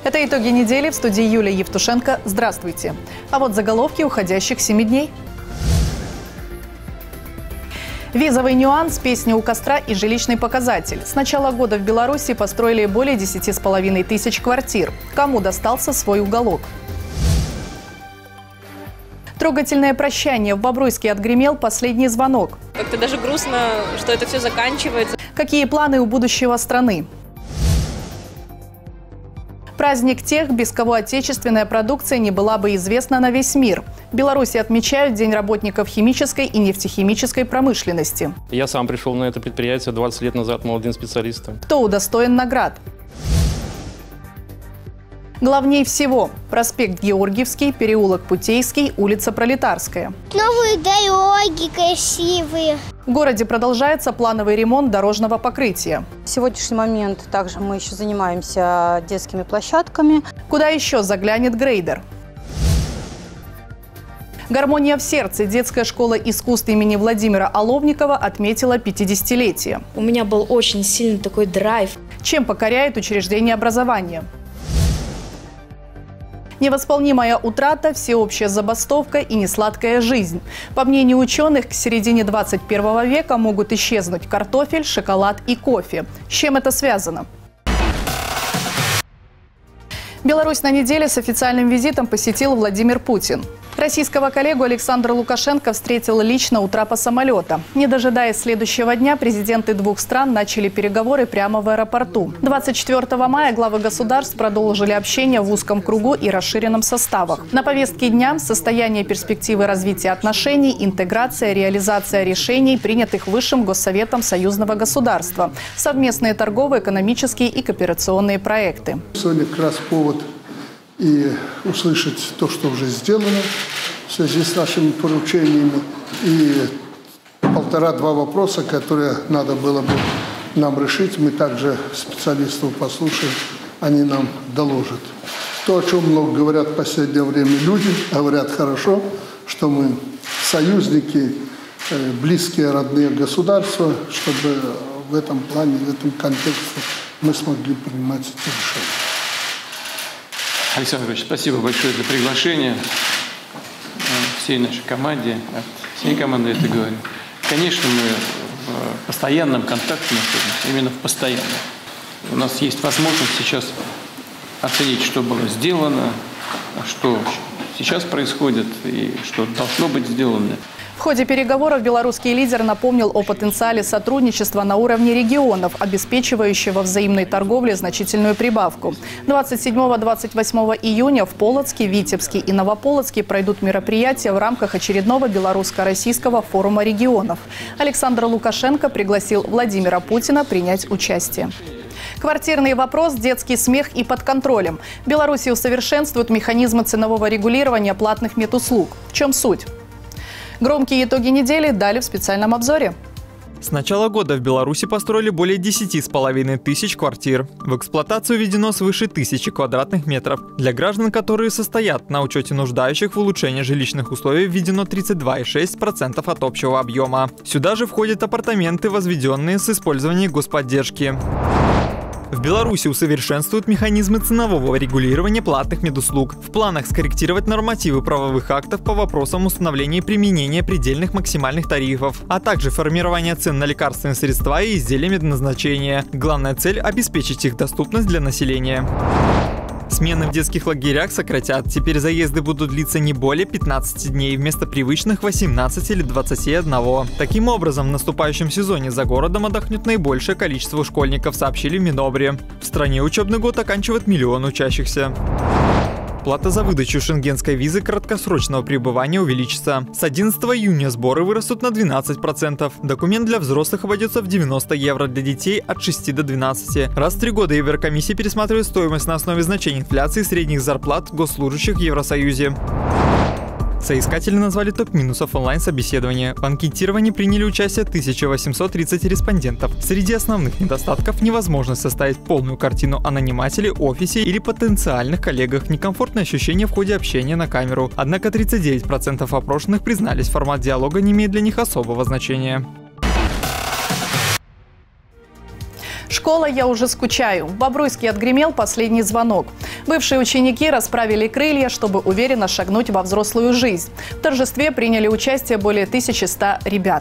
Это итоги недели. В студии Юлия Евтушенко. Здравствуйте. А вот заголовки уходящих 7 дней. Визовый нюанс, песни у костра и жилищный показатель. С начала года в Беларуси построили более 10,5 тысяч квартир. Кому достался свой уголок? Трогательное прощание. В Бобруйске отгремел последний звонок. Как-то даже грустно, что это все заканчивается. Какие планы у будущего страны? Праздник тех, без кого отечественная продукция не была бы известна на весь мир. В Беларуси отмечают День работников химической и нефтехимической промышленности. Я сам пришел на это предприятие 20 лет назад молодым специалистом. Кто удостоен наград? Главней всего – проспект Георгиевский, переулок Путейский, улица Пролетарская. Новые дороги красивые. В городе продолжается плановый ремонт дорожного покрытия. В сегодняшний момент также мы еще занимаемся детскими площадками. Куда еще заглянет грейдер? «Гармония в сердце» детская школа искусств имени Владимира Оловникова отметила 50-летие. У меня был очень сильный такой драйв. Чем покоряет учреждение образования? Невосполнимая утрата, всеобщая забастовка и несладкая жизнь. По мнению ученых, к середине 21 века могут исчезнуть картофель, шоколад и кофе. С чем это связано? Беларусь на неделе с официальным визитом посетил Владимир Путин. Российского коллегу Александра Лукашенко встретил лично у трапа самолета. Не дожидаясь следующего дня, президенты двух стран начали переговоры прямо в аэропорту. 24 мая главы государств продолжили общение в узком кругу и расширенном составах. На повестке дня – состояние перспективы развития отношений, интеграция, реализация решений, принятых Высшим Госсоветом союзного государства, совместные торговые, экономические и кооперационные проекты. Сегодня как раз повод и услышать то, что уже сделано в связи с нашими поручениями, и 1,5-2 вопроса, которые надо было бы нам решить. Мы также специалистов послушаем, они нам доложат. То, о чем много говорят в последнее время люди, говорят хорошо, что мы союзники, близкие, родные государства, чтобы в этом плане, в этом контексте мы смогли принимать эти решения. Александр Ильич, спасибо большое за приглашение всей нашей команде, от всей команды это говорю. Конечно, мы в постоянном контакте находимся, именно в постоянном. У нас есть возможность сейчас оценить, что было сделано, что сейчас происходит и что должно быть сделано. В ходе переговоров белорусский лидер напомнил о потенциале сотрудничества на уровне регионов, обеспечивающего взаимной торговле значительную прибавку. 27-28 июня в Полоцке, Витебске и Новополоцке пройдут мероприятия в рамках очередного белорусско-российского форума регионов. Александр Лукашенко пригласил Владимира Путина принять участие. Квартирный вопрос, детский смех и под контролем. В Беларуси усовершенствуют механизмы ценового регулирования платных медуслуг. В чем суть? Громкие итоги недели дали в специальном обзоре. С начала года в Беларуси построили более 10,5 тысяч квартир. В эксплуатацию введено свыше 1000 квадратных метров. Для граждан, которые состоят на учете нуждающих в улучшении жилищных условий, введено 32,6% от общего объема. Сюда же входят апартаменты, возведенные с использованием господдержки. В Беларуси усовершенствуют механизмы ценового регулирования платных медуслуг. В планах скорректировать нормативы правовых актов по вопросам установления и применения предельных максимальных тарифов, а также формирования цен на лекарственные средства и изделия медназначения. Главная цель – обеспечить их доступность для населения. Смены в детских лагерях сократят. Теперь заезды будут длиться не более 15 дней, вместо привычных 18 или 21. Таким образом, в наступающем сезоне за городом отдохнет наибольшее количество школьников, сообщили в Минобре. В стране учебный год оканчивает 1 миллион учащихся. Плата за выдачу шенгенской визы краткосрочного пребывания увеличится. С 11 июня сборы вырастут на 12%. Документ для взрослых обойдется в 90 евро, для детей от 6 до 12. Раз в 3 года Еврокомиссия пересматривает стоимость на основе значения инфляции средних зарплат госслужащих в Евросоюзе. Соискатели назвали топ-минусов онлайн-собеседования. В анкетировании приняли участие 1830 респондентов. Среди основных недостатков – невозможность составить полную картину о нанимателе, офисе или потенциальных коллегах, некомфортное ощущение в ходе общения на камеру. Однако 39% опрошенных признались, формат диалога не имеет для них особого значения. Школа, я уже скучаю. В Бобруйске отгремел последний звонок. Бывшие ученики расправили крылья, чтобы уверенно шагнуть во взрослую жизнь. В торжестве приняли участие более 1100 ребят.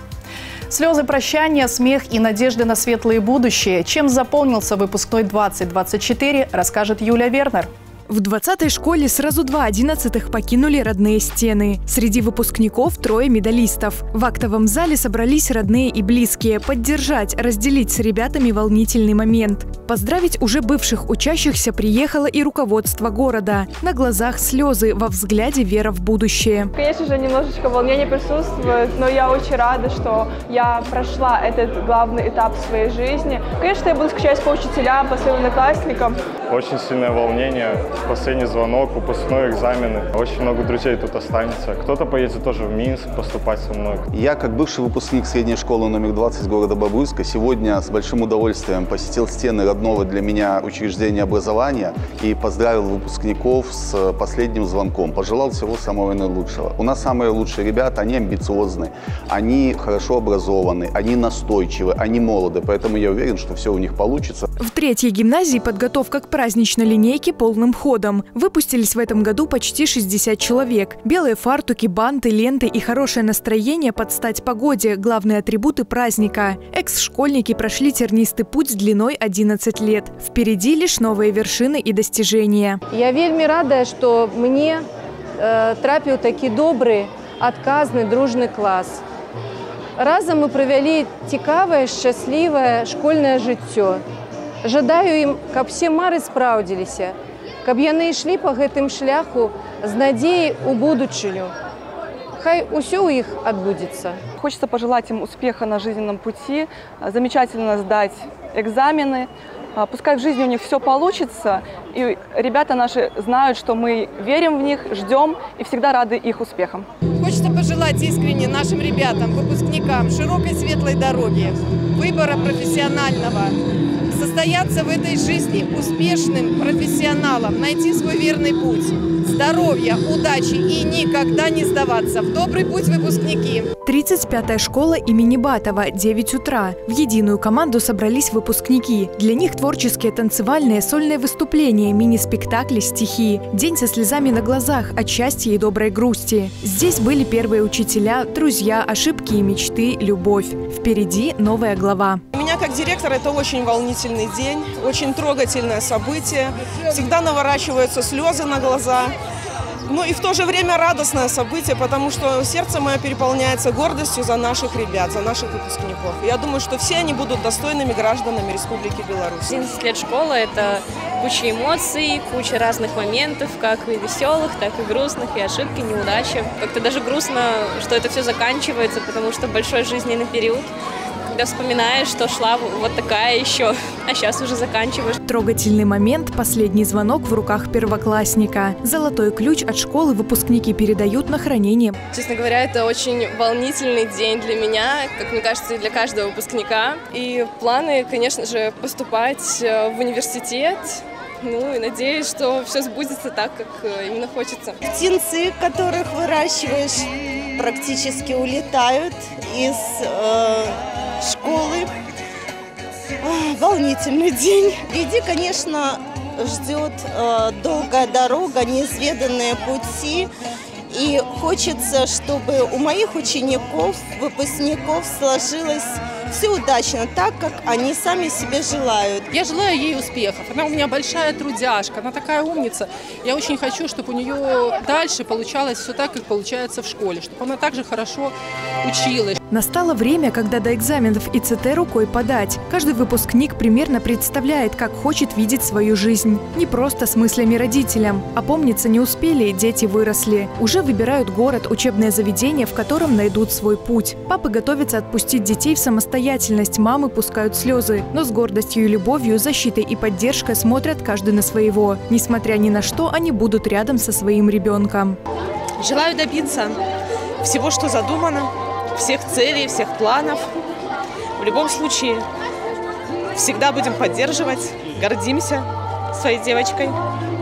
Слезы прощания, смех и надежды на светлое будущее. Чем заполнился выпускной 2024, расскажет Юлия Вернер. В 20-й школе сразу 2 11-х покинули родные стены. Среди выпускников 3 медалистов. В актовом зале собрались родные и близкие поддержать, разделить с ребятами волнительный момент. Поздравить уже бывших учащихся приехало и руководство города. На глазах слезы, во взгляде вера в будущее. Конечно же, немножечко волнения присутствует, но я очень рада, что я прошла этот главный этап своей жизни. Конечно, я буду скучать по учителям, по своим одноклассникам. Очень сильное волнение. Последний звонок, выпускной, экзамены. Очень много друзей тут останется. Кто-то поедет тоже в Минск поступать со мной. Я, как бывший выпускник средней школы номер 20 города Бобруйска, сегодня с большим удовольствием посетил стены родного для меня учреждения образования и поздравил выпускников с последним звонком. Пожелал всего самого наилучшего. У нас самые лучшие ребята, они амбициозны, они хорошо образованы, они настойчивы, они молоды. Поэтому я уверен, что все у них получится. В 3-й гимназии подготовка к праздничной линейке полным ходом. Выпустились в этом году почти 60 человек. Белые фартуки, банты, ленты и хорошее настроение под стать погоде – главные атрибуты праздника. Экс-школьники прошли тернистый путь с длиной 11 лет. Впереди лишь новые вершины и достижения. Я вельми рада, что мне трапил такий добрий, адказний, дружний клас. Разом ми провели цікаве, щасливе школьне життя. Жадаю им, каб все мары спраўдзіліся, каб яны ішлі по гэтым шляху з надеей у будучыню. Хай усё у их отбудется. Хочется пожелать им успеха на жизненном пути, замечательно сдать экзамены. Пускай в жизни у них все получится, и ребята наши знают, что мы верим в них, ждем и всегда рады их успехам. Хочется пожелать искренне нашим ребятам, выпускникам широкой светлой дороги, выбора профессионального, состояться в этой жизни успешным профессионалом, найти свой верный путь, здоровья, удачи и никогда не сдаваться. В добрый путь, выпускники! 35-я школа имени Батова, 9 утра. В единую команду собрались выпускники. Для них творческие, танцевальные, сольные выступления, мини-спектакли, стихи. День со слезами на глазах от счастья и доброй грусти. Здесь были первые учителя, друзья, ошибки и мечты, любовь. Впереди новая глава. У меня как директор это очень волнительный день, очень трогательное событие. Всегда наворачиваются слезы на глаза. Ну и в то же время радостное событие, потому что сердце мое переполняется гордостью за наших ребят, за наших выпускников. Я думаю, что все они будут достойными гражданами Республики Беларусь. 11 лет школы – это куча эмоций, куча разных моментов, как и веселых, так и грустных, и ошибки, неудачи. Как-то даже грустно, что это все заканчивается, потому что большой жизненный период. Когда вспоминаешь, что шла вот такая еще, а сейчас уже заканчиваешь. Трогательный момент – последний звонок в руках первоклассника. Золотой ключ от школы выпускники передают на хранение. Честно говоря, это очень волнительный день для меня, как мне кажется, и для каждого выпускника. И планы, конечно же, поступать в университет. Ну и надеюсь, что все сбудется так, как именно хочется. Птенцы, которых выращиваешь, практически улетают из школы. Волнительный день. Впереди, конечно, ждет долгая дорога, неизведанные пути. И хочется, чтобы у моих учеников, выпускников сложилось все удачно, так, как они сами себе желают. Я желаю ей успехов. Она у меня большая трудяшка, она такая умница. Я очень хочу, чтобы у нее дальше получалось все так, как получается в школе, чтобы она также хорошо училась. Настало время, когда до экзаменов ИЦТ рукой подать. Каждый выпускник примерно представляет, как хочет видеть свою жизнь. Не просто с мыслями родителям. Опомниться не успели, дети выросли. Уже выбирают город, учебное заведение, в котором найдут свой путь. Папы готовятся отпустить детей в самостоятельность, мамы пускают слезы. Но с гордостью и любовью, защитой и поддержкой смотрят каждый на своего. Несмотря ни на что, они будут рядом со своим ребенком. Желаю добиться всего, что задумано, всех целей, всех планов. В любом случае, всегда будем поддерживать, гордимся своей девочкой.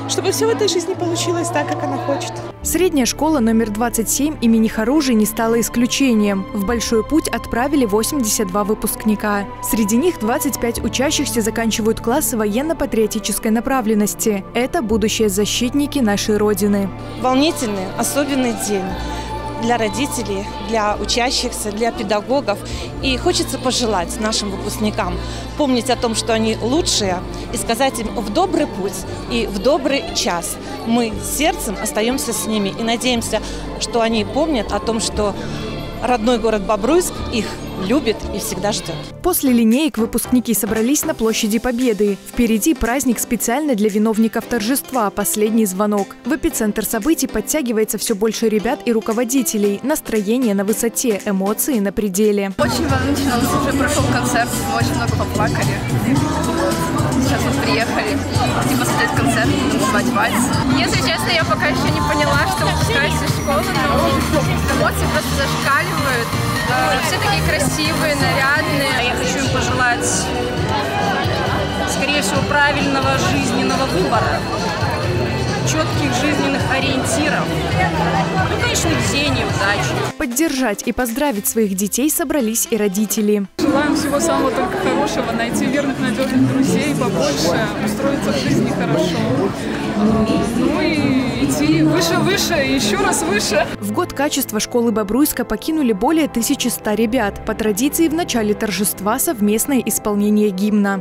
чтобы все в этой жизни получилось так, как она хочет. Средняя школа номер 27 имени Харужи не стала исключением. В большой путь отправили 82 выпускника. Среди них 25 учащихся заканчивают классы военно-патриотической направленности. Это будущие защитники нашей Родины. Волнительный, особенный день для родителей, для учащихся, для педагогов. И хочется пожелать нашим выпускникам помнить о том, что они лучшие, и сказать им в добрый путь и в добрый час. Мы сердцем остаемся с ними и надеемся, что они помнят о том, что родной город Бобруйск их любит и всегда ждет. После линеек выпускники собрались на площади Победы. Впереди праздник специально для виновников торжества – последний звонок. В эпицентр событий подтягивается все больше ребят и руководителей. Настроение на высоте, эмоции на пределе. Очень волнительно, у нас уже прошел концерт, мы очень много поплакали. Сейчас вот приехали посмотреть концерт, танцевать вальс. Если честно, я пока еще не поняла, что выпускаюсь из школы, но эмоции просто зашкаливают. Все такие красивые, нарядные. Я хочу им пожелать, скорее всего, правильного жизненного выбора, четких жизненных ориентиров, ну, конечно, везения, удачи. Поддержать и поздравить своих детей собрались и родители. Желаем всего самого только хорошего, найти верных, надежных друзей побольше, устроиться в жизни хорошо. Ну и идти выше, и еще раз выше. В год качества школы Бобруйска покинули более 1100 ребят. По традиции в начале торжества совместное исполнение гимна.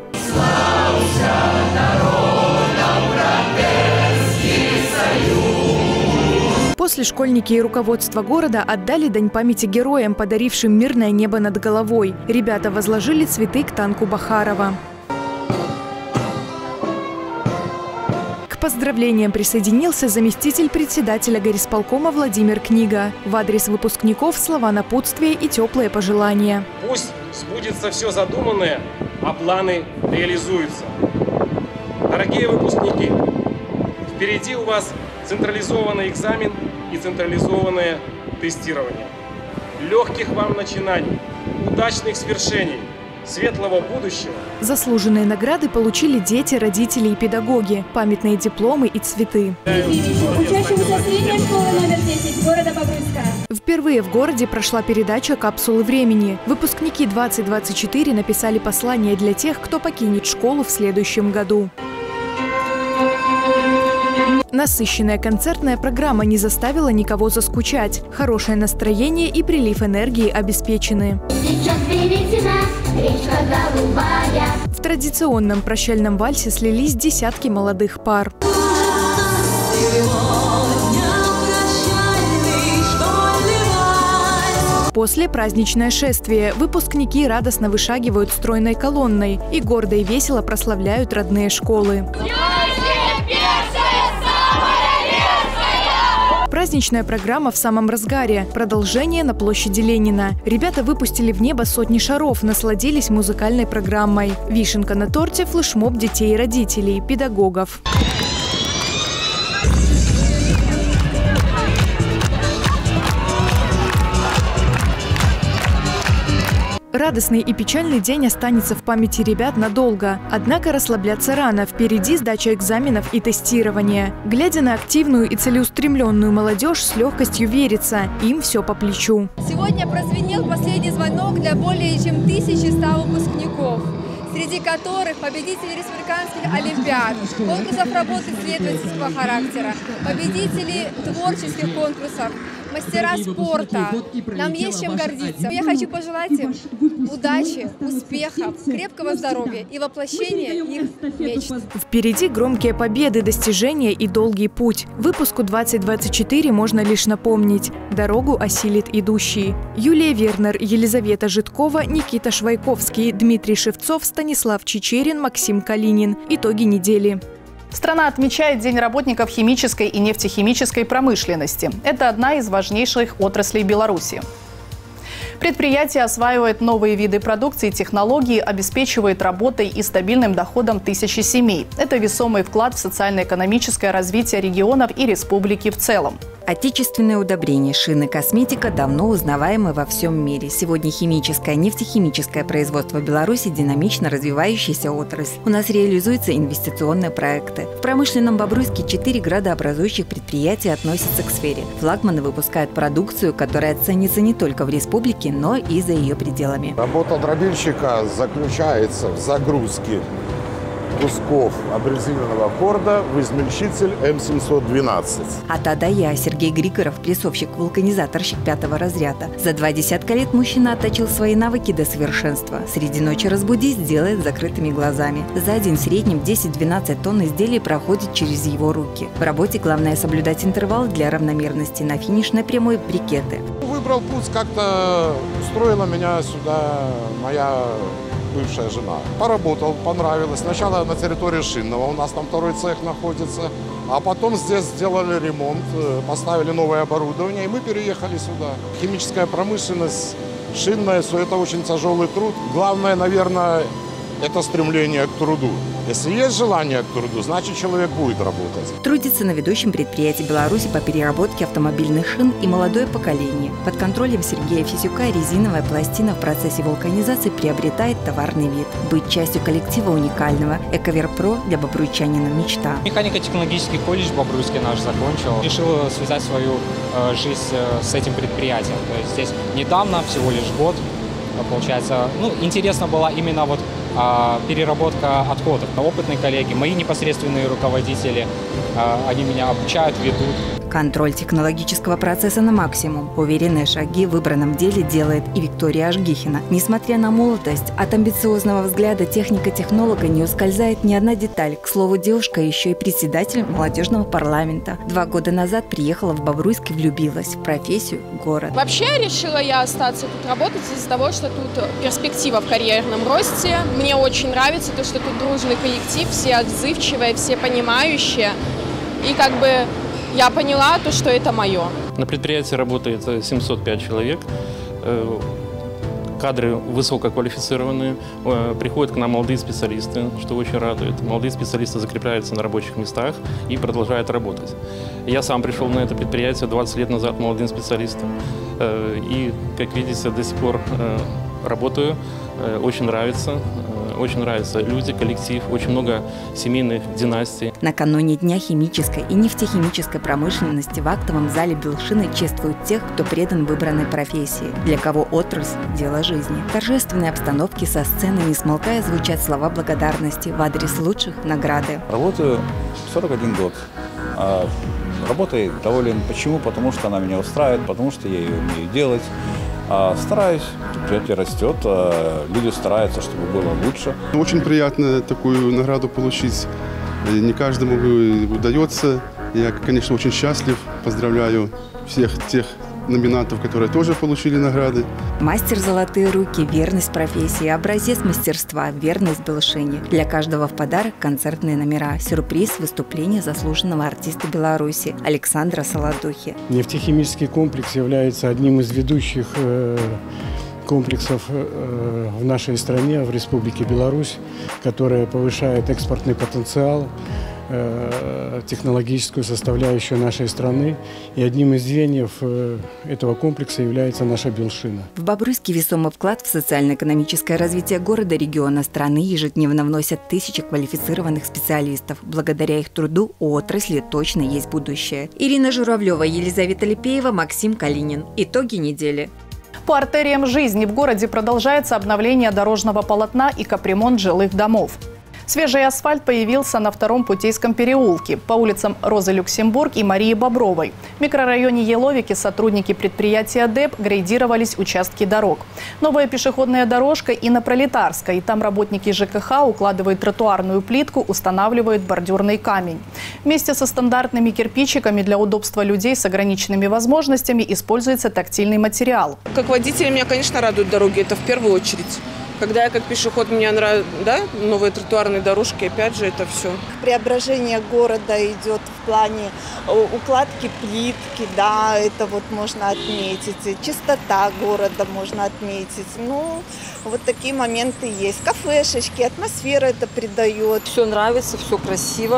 После школьники и руководство города отдали дань памяти героям, подарившим мирное небо над головой. Ребята возложили цветы к танку Бахарова. К поздравлениям присоединился заместитель председателя горисполкома Владимир Книга. В адрес выпускников слова напутствия и теплые пожелания. Пусть сбудется все задуманное, а планы реализуются. Дорогие выпускники, впереди у вас централизованный экзамен и централизованное тестирование. Легких вам начинаний, удачных свершений, светлого будущего. Заслуженные награды получили дети, родители и педагоги, памятные дипломы и цветы. Учащимся средней школы номер 10 города Бобруйска. Впервые в городе прошла передача «Капсулы времени». Выпускники 2024 написали послание для тех, кто покинет школу в следующем году. Насыщенная концертная программа не заставила никого заскучать. Хорошее настроение и прилив энергии обеспечены. В традиционном прощальном вальсе слились десятки молодых пар. После праздничное шествие выпускники радостно вышагивают стройной колонной и гордо и весело прославляют родные школы. Праздничная программа в самом разгаре. Продолжение на площади Ленина. Ребята выпустили в небо сотни шаров, насладились музыкальной программой. Вишенка на торте – флешмоб детей и родителей, педагогов. Радостный и печальный день останется в памяти ребят надолго. Однако расслабляться рано. Впереди сдача экзаменов и тестирование. Глядя на активную и целеустремленную молодежь, с легкостью верится. Им все по плечу. Сегодня прозвенел последний звонок для более чем 1100 выпускников, среди которых победители республиканских олимпиад, конкурсов работы исследовательского характера, победители творческих конкурсов, мастера спорта. Нам есть чем гордиться. Я хочу пожелать им удачи, успехов, крепкого здоровья и воплощения их мечт. Впереди громкие победы, достижения и долгий путь. Выпуску 2024 можно лишь напомнить. Дорогу осилит идущий. Юлия Вернер, Елизавета Житкова, Никита Швайковский, Дмитрий Шевцов, Станислав Чичерин, Максим Калинин. Итоги недели. Страна отмечает День работников химической и нефтехимической промышленности. Это одна из важнейших отраслей Беларуси. Предприятие осваивает новые виды продукции и технологий, обеспечивает работой и стабильным доходом тысячи семей. Это весомый вклад в социально-экономическое развитие регионов и республики в целом. Отечественные удобрения, шины, косметика давно узнаваемы во всем мире. Сегодня химическое, нефтехимическое производство в Беларуси – динамично развивающаяся отрасль. У нас реализуются инвестиционные проекты. В промышленном Бобруйске 4 градообразующих предприятия относятся к сфере. Флагманы выпускают продукцию, которая ценится не только в республике, но и за ее пределами. Работа дробильщика заключается в загрузке кусков абразивного корда в измельчитель М712. От А до Я Сергей Григоров, прессовщик-вулканизаторщик 5-го разряда. За 20 лет мужчина отточил свои навыки до совершенства. Среди ночи разбудить делает закрытыми глазами. За день в среднем 10-12 тонн изделий проходит через его руки. В работе главное соблюдать интервал для равномерности. На финишной прямой брикеты. Выбрал путь, как-то устроила меня сюда моя бывшая жена. Поработал, понравилось. Сначала на территории шинного, у нас там второй цех находится, а потом здесь сделали ремонт, поставили новое оборудование, и мы переехали сюда. Химическая промышленность, шинная, все это очень тяжелый труд. Главное, наверное, это стремление к труду. Если есть желание к труду, значит, человек будет работать. Трудится на ведущем предприятии Беларуси по переработке автомобильных шин и молодое поколение. Под контролем Сергея Фисюка резиновая пластина в процессе вулканизации приобретает товарный вид. Быть частью коллектива уникального. Эковер-Про для бобруйчанина мечта. Механико-технологический колледж Бобруйский наш закончил. Решил связать свою жизнь с этим предприятием. То есть здесь недавно, всего лишь год, получается. Интересно было именно переработка отходов. Опытные коллеги, мои непосредственные руководители, они меня обучают, ведут. Контроль технологического процесса на максимум. Уверенные шаги в выбранном деле делает и Виктория Ажгихина. Несмотря на молодость, от амбициозного взгляда техника-технолога не ускользает ни одна деталь. К слову, девушка еще и председатель молодежного парламента. 2 года назад приехала в Бобруйск и влюбилась в профессию город. Вообще решила я остаться тут работать из-за того, что тут перспектива в карьерном росте. Мне очень нравится то, что тут дружный коллектив, все отзывчивые, все понимающие. И я поняла то, что это мое. На предприятии работает 705 человек. Кадры высококвалифицированные. Приходят к нам молодые специалисты, что очень радует. Молодые специалисты закрепляются на рабочих местах и продолжают работать. Я сам пришел на это предприятие 20 лет назад молодым специалистом. И, как видите, до сих пор работаю. Очень нравится. Очень нравятся люди, коллектив, очень много семейных династий. Накануне Дня химической и нефтехимической промышленности в актовом зале Белшины чествуют тех, кто предан выбранной профессии, для кого отрасль – дело жизни. В торжественной обстановке со сцены, не смолкая, звучат слова благодарности в адрес лучших – награды. Работаю 41 год. Работой доволен. Почему? Потому что она меня устраивает, потому что я ее умею делать. Стараюсь, предприятие растет, люди стараются, чтобы было лучше. Очень приятно такую награду получить. Не каждому удается. Я, конечно, очень счастлив. Поздравляю всех тех номинантов, которые тоже получили награды. Мастер золотые руки, верность профессии, образец мастерства, верность Белшине. Для каждого в подарок концертные номера, сюрприз, выступление заслуженного артиста Беларуси Александра Солодухи. Нефтехимический комплекс является одним из ведущих комплексов в нашей стране, в Республике Беларусь, который повышает экспортный потенциал, технологическую составляющую нашей страны. И одним из звеньев этого комплекса является наша Белшина. В Бобруйске весомый вклад в социально-экономическое развитие города, региона, страны ежедневно вносят тысячи квалифицированных специалистов. Благодаря их труду у отрасли точно есть будущее. Ирина Журавлева, Елизавета Липеева, Максим Калинин. Итоги недели. По артериям жизни в городе продолжается обновление дорожного полотна и капремонт жилых домов. Свежий асфальт появился на 2-м Путейском переулке по улицам Розы Люксембург и Марии Бобровой. В микрорайоне Еловики сотрудники предприятия ДЭП грейдировались участки дорог. Новая пешеходная дорожка и на Пролетарской. Там работники ЖКХ укладывают тротуарную плитку, устанавливают бордюрный камень. Вместе со стандартными кирпичиками для удобства людей с ограниченными возможностями используется тактильный материал. Как водитель меня, конечно, радуют дороги, это в первую очередь. Когда я как пешеход, мне нравится, новые тротуарные дорожки, опять же, это все. Преображение города идет в плане укладки плитки, это можно отметить. Чистота города можно отметить. Вот такие моменты есть. Кафешечки, атмосфера это придает. Все нравится, все красиво.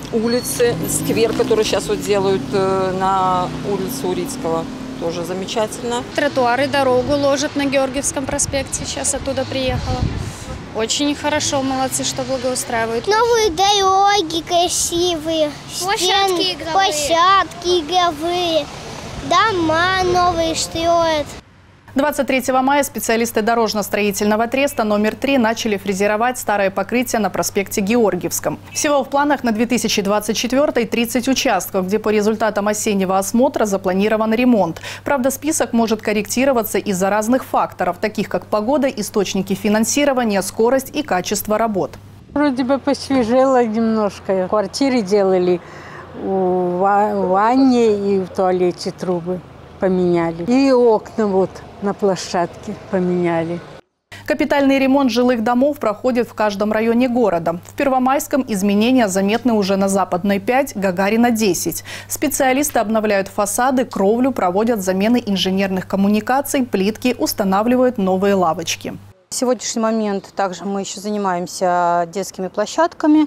улицы, сквер, который сейчас вот делают на улице Урицкого. Тоже замечательно. Тротуары, дорогу ложат на Георгиевском проспекте. Сейчас оттуда приехала. Очень хорошо, молодцы, что благоустраивают. Новые дороги красивые, площадки игровые, дома новые строят. 23 мая специалисты дорожно-строительного треста номер 3 начали фрезеровать старое покрытие на проспекте Георгиевском. Всего в планах на 2024 30 участков, где по результатам осеннего осмотра запланирован ремонт. Правда, список может корректироваться из-за разных факторов, таких как погода, источники финансирования, скорость и качество работ. Вроде бы посвежело немножко. Квартиры делали, в ванне и в туалете трубы поменяли. И окна вот на площадке поменяли. Капитальный ремонт жилых домов проходит в каждом районе города. В Первомайском изменения заметны уже на Западной 5, Гагарина 10. Специалисты обновляют фасады, кровлю, проводят замены инженерных коммуникаций, плитки, устанавливают новые лавочки. В сегодняшний момент также мы еще занимаемся детскими площадками.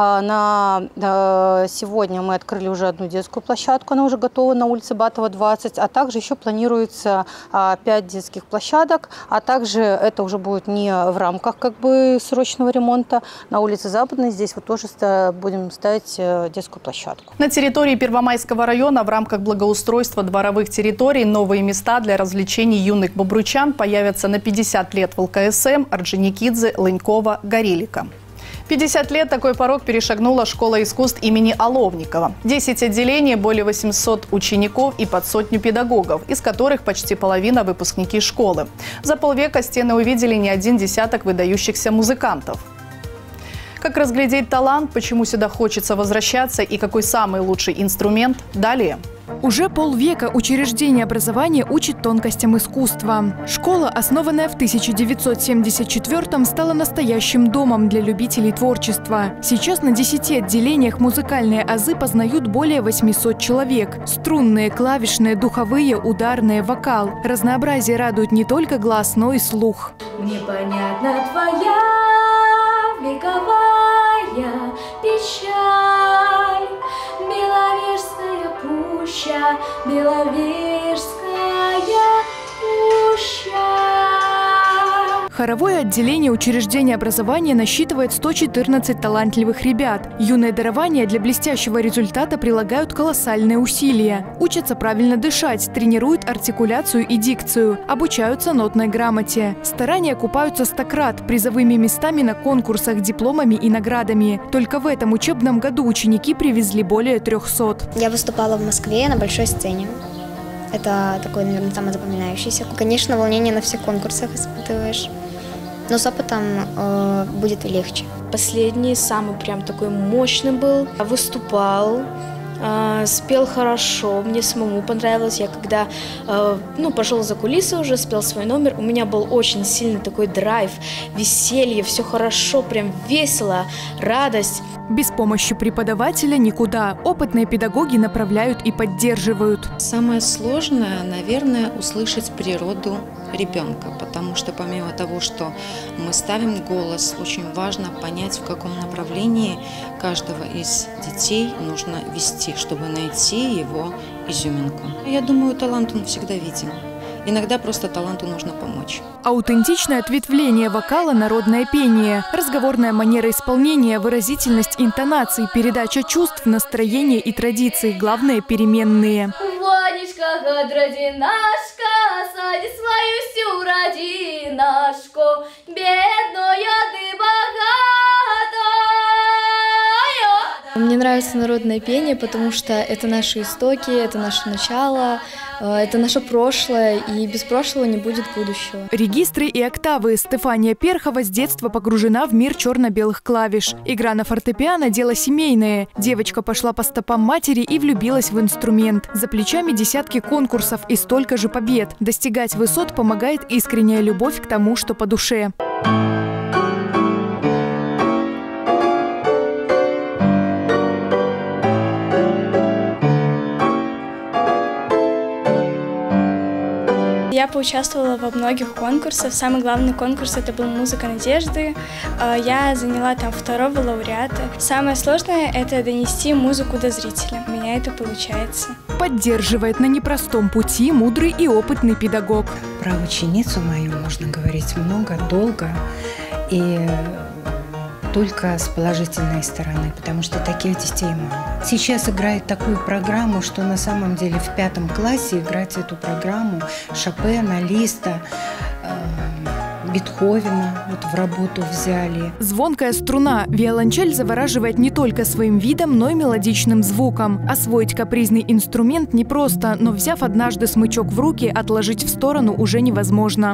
Сегодня мы открыли уже одну детскую площадку, она уже готова на улице Батова, 20, а также еще планируется 5 детских площадок, а также это уже будет не в рамках срочного ремонта. На улице Западной здесь вот тоже будем ставить детскую площадку. На территории Первомайского района в рамках благоустройства дворовых территорий новые места для развлечений юных бобруйчан появятся на 50 лет в ЛКСМ, Орджоникидзе, Лынькова, Горелика. 50 лет такой порог перешагнула школа искусств имени Оловникова. 10 отделений, более 800 учеников и под сотню педагогов, из которых почти половина выпускники школы. За полвека стены увидели не один десяток выдающихся музыкантов. Как разглядеть талант, почему сюда хочется возвращаться и какой самый лучший инструмент – далее. Уже полвека учреждение образования учит тонкостям искусства. Школа, основанная в 1974-м, стала настоящим домом для любителей творчества. Сейчас на 10 отделениях музыкальные азы познают более 800 человек. Струнные, клавишные, духовые, ударные, вокал. Разнообразие радует не только глаз, но и слух. Непонятна твоя вековая печаль, Беловежская пуща, Беловежская пуща. Хоровое отделение учреждения образования насчитывает 114 талантливых ребят. Юные дарования для блестящего результата прилагают колоссальные усилия. Учатся правильно дышать, тренируют артикуляцию и дикцию, обучаются нотной грамоте. Старания окупаются 100-крат призовыми местами на конкурсах, дипломами и наградами. Только в этом учебном году ученики привезли более 300. Я выступала в Москве на большой сцене. Это такой, наверное, самый запоминающийся. Конечно, волнение на всех конкурсах испытываешь, но с опытом будет легче. Последний, самый прям такой мощный был. Выступал, спел хорошо, мне самому понравилось. Я когда пошел за кулисы уже, спел свой номер, у меня был очень сильный такой драйв, веселье, все хорошо, прям весело, радость. Без помощи преподавателя никуда. Опытные педагоги направляют и поддерживают. Самое сложное, наверное, услышать природу ребенка, потому что помимо того, что мы ставим голос, очень важно понять, в каком направлении каждого из детей нужно вести, чтобы найти его изюминку. Я думаю, талант он всегда виден. Иногда просто таланту нужно помочь. Аутентичное ответвление вокала, народное пение, разговорная манера исполнения, выразительность интонаций, передача чувств, настроения и традиций – главные переменные. Ванечка, гадрадинашка, сади свою всю родинашку, бедную ты богатую. Мне нравится народное пение, потому что это наши истоки, это наше начало, это наше прошлое, и без прошлого не будет будущего. Регистры и октавы. Стефания Перхова с детства погружена в мир черно-белых клавиш. Игра на фортепиано – дело семейное. Девочка пошла по стопам матери и влюбилась в инструмент. За плечами десятки конкурсов и столько же побед. Достигать высот помогает искренняя любовь к тому, что по душе. Я Я поучаствовала во многих конкурсах. Самый главный конкурс это был «Музыка надежды». Я заняла там 2-го лауреата. Самое сложное это донести музыку до зрителя. У меня это получается. Поддерживает на непростом пути мудрый и опытный педагог. Про ученицу мою можно говорить много, долго и только с положительной стороны, потому что таких детей мало. Сейчас играет такую программу, что на самом деле в 5 классе играть эту программу Шопена, Листа, Бетховена вот в работу взяли. Звонкая струна. Виолончель завораживает не только своим видом, но и мелодичным звуком. Освоить капризный инструмент непросто, но взяв однажды смычок в руки, отложить в сторону уже невозможно.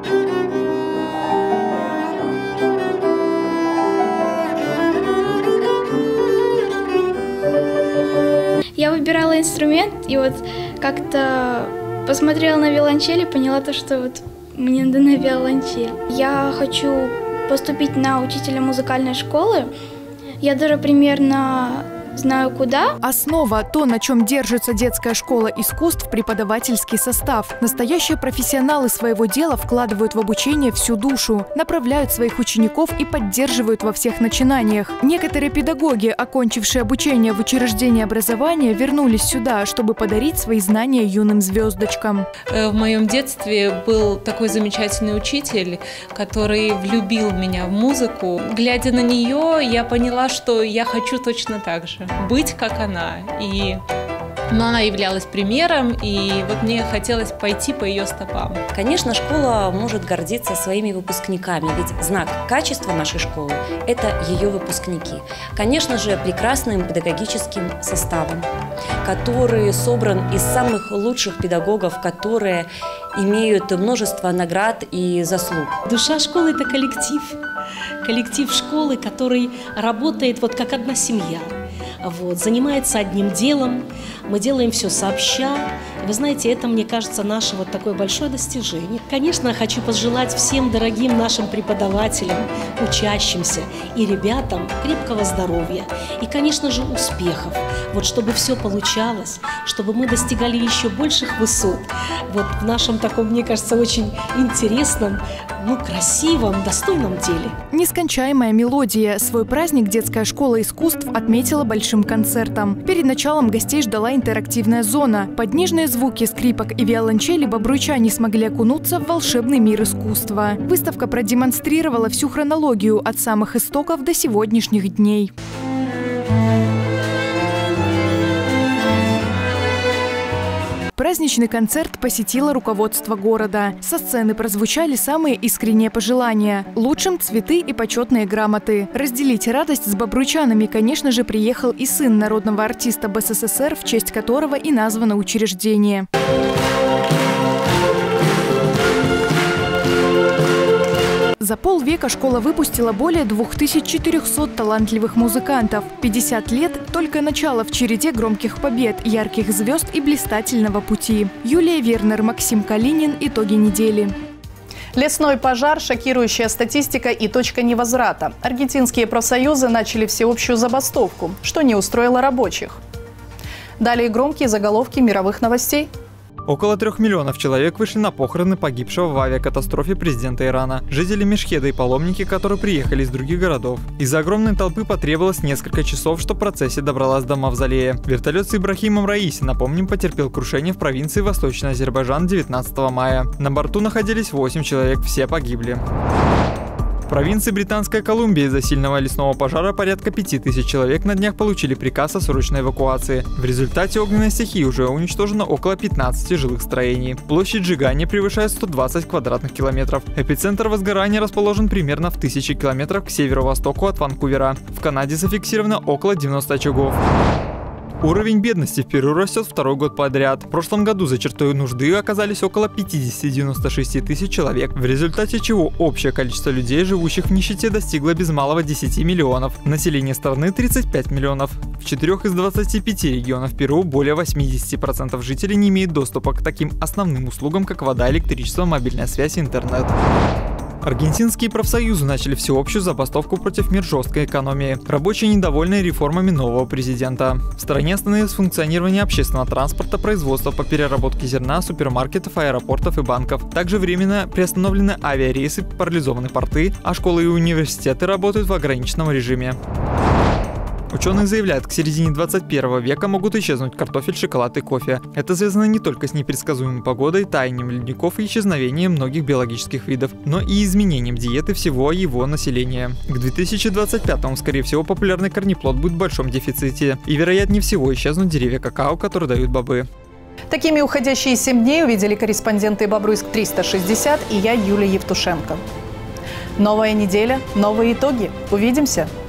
Я выбирала инструмент и вот как-то посмотрела на виолончель и поняла то, что вот мне надо на виолончель. Я хочу поступить на учителя музыкальной школы. Я даже примерно знаю куда. Основа – то, на чем держится детская школа искусств, преподавательский состав. Настоящие профессионалы своего дела вкладывают в обучение всю душу, направляют своих учеников и поддерживают во всех начинаниях. Некоторые педагоги, окончившие обучение в учреждении образования, вернулись сюда, чтобы подарить свои знания юным звездочкам. В моем детстве был такой замечательный учитель, который влюбил меня в музыку. Глядя на нее, я поняла, что я хочу точно так же. Быть как она. Но она являлась примером, и вот мне хотелось пойти по ее стопам. Конечно, школа может гордиться своими выпускниками, ведь знак качества нашей школы – это ее выпускники. Конечно же, прекрасным педагогическим составом, который собран из самых лучших педагогов, которые имеют множество наград и заслуг. Душа школы – это коллектив. Коллектив школы, который работает вот как одна семья. Вот, занимается одним делом, мы делаем все сообща. Вы знаете, это, мне кажется, наше вот такое большое достижение. Конечно, хочу пожелать всем дорогим нашим преподавателям, учащимся и ребятам крепкого здоровья и, конечно же, успехов. Вот, чтобы все получалось, чтобы мы достигали еще больших высот. Вот в нашем таком, мне кажется, очень интересном, красивом, достойном деле. Нескончаемая мелодия. Свой праздник детская школа искусств отметила большим концертом. Перед началом гостей ждала интерактивная зона. Под нежные звуки скрипок и виолончели бобруйчане смогли окунуться в волшебный мир искусства. Выставка продемонстрировала всю хронологию от самых истоков до сегодняшних дней. Праздничный концерт посетило руководство города. Со сцены прозвучали самые искренние пожелания. Лучшим цветы и почетные грамоты. Разделить радость с бобруйчанами, конечно же, приехал и сын народного артиста БССР, в честь которого и названо учреждение. За полвека школа выпустила более 2400 талантливых музыкантов. 50 лет – только начало в череде громких побед, ярких звезд и блистательного пути. Юлия Вернер, Максим Калинин. Итоги недели. Лесной пожар, шокирующая статистика и точка невозврата. Аргентинские профсоюзы начали всеобщую забастовку, что не устроило рабочих. Далее громкие заголовки мировых новостей. Около 3 миллионов человек вышли на похороны погибшего в авиакатастрофе президента Ирана. Жители Мешхеда и паломники, которые приехали из других городов. Из-за огромной толпы потребовалось несколько часов, чтобы процессия добралась до мавзолея. Вертолет с Ибрахимом Раиси, напомним, потерпел крушение в провинции Восточный Азербайджан 19 мая. На борту находились 8 человек, все погибли. В провинции Британская Колумбия из-за сильного лесного пожара порядка 5000 человек на днях получили приказ о срочной эвакуации. В результате огненной стихии уже уничтожено около 15 жилых строений. Площадь сжигания превышает 120 квадратных километров. Эпицентр возгорания расположен примерно в 1000 километрах к северо-востоку от Ванкувера. В Канаде зафиксировано около 90 очагов. Уровень бедности в Перу растет второй год подряд. В прошлом году за чертой нужды оказались около 50-96 тысяч человек, в результате чего общее количество людей, живущих в нищете, достигло без малого 10 миллионов. Население страны 35 миллионов. В 4 из 25 регионов Перу более 80% жителей не имеют доступа к таким основным услугам, как вода, электричество, мобильная связь и интернет. Аргентинские профсоюзы начали всеобщую забастовку против мер жесткой экономии. Рабочие недовольны реформами нового президента. В стране остановилось функционирование общественного транспорта, производства по переработке зерна, супермаркетов, аэропортов и банков. Также временно приостановлены авиарейсы, парализованы порты, а школы и университеты работают в ограниченном режиме. Ученые заявляют, к середине 21 века могут исчезнуть картофель, шоколад и кофе. Это связано не только с непредсказуемой погодой, таянием ледников и исчезновением многих биологических видов, но и изменением диеты всего его населения. К 2025-му, скорее всего, популярный корнеплод будет в большом дефиците. И, вероятнее всего, исчезнут деревья какао, которые дают бобы. Такими уходящие 7 дней увидели корреспонденты Бобруйск 360 и я, Юлия Евтушенко. Новая неделя, новые итоги. Увидимся!